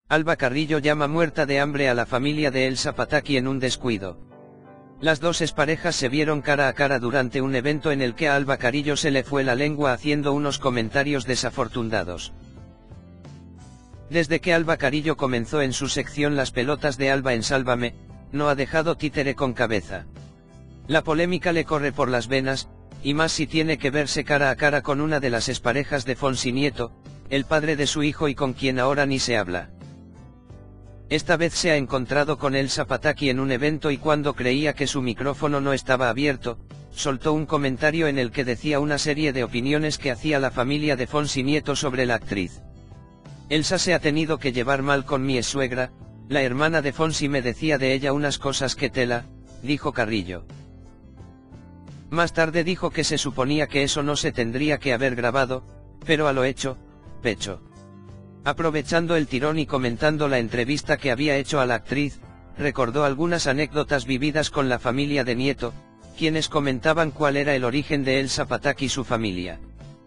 Alba Carrillo llama muerta de hambre a la familia de Elsa Pataky en un descuido. Las dos exparejas se vieron cara a cara durante un evento en el que a Alba Carrillo se le fue la lengua haciendo unos comentarios desafortunados. Desde que Alba Carrillo comenzó en su sección Las pelotas de Alba en Sálvame, no ha dejado títere con cabeza. La polémica le corre por las venas, y más si tiene que verse cara a cara con una de las exparejas de Fonsi Nieto, el padre de su hijo y con quien ahora ni se habla. Esta vez se ha encontrado con Elsa Pataky en un evento y cuando creía que su micrófono no estaba abierto, soltó un comentario en el que decía una serie de opiniones que hacía la familia de Fonsi Nieto sobre la actriz. Elsa se ha tenido que llevar mal con mi suegra, la hermana de Fonsi me decía de ella unas cosas que tela, dijo Carrillo. Más tarde dijo que se suponía que eso no se tendría que haber grabado, pero a lo hecho, pecho. Aprovechando el tirón y comentando la entrevista que había hecho a la actriz, recordó algunas anécdotas vividas con la familia de Nieto, quienes comentaban cuál era el origen de Elsa Pataky y su familia.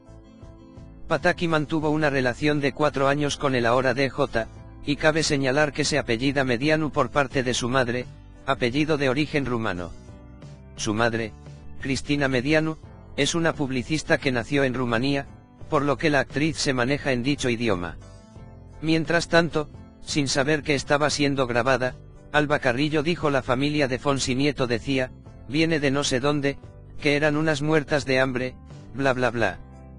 Pataky mantuvo una relación de 4 años con el ahora DJ, y cabe señalar que se apellida Medianu por parte de su madre, apellido de origen rumano. Su madre, Cristina Medianu, es una publicista que nació en Rumanía, por lo que la actriz se maneja en dicho idioma. Mientras tanto, sin saber que estaba siendo grabada, Alba Carrillo dijo la familia de Fonsi Nieto decía, viene de no sé dónde, que eran unas muertas de hambre, bla bla bla.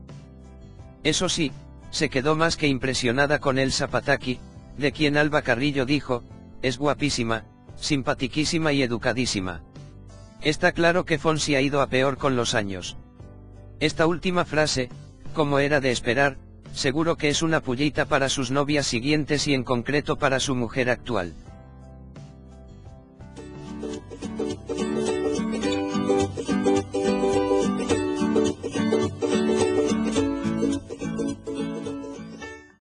Eso sí, se quedó más que impresionada con Elsa Pataky, de quien Alba Carrillo dijo, es guapísima, simpatiquísima y educadísima. Está claro que Fonsi ha ido a peor con los años. Esta última frase, como era de esperar, seguro que es una pullita para sus novias siguientes y en concreto para su mujer actual.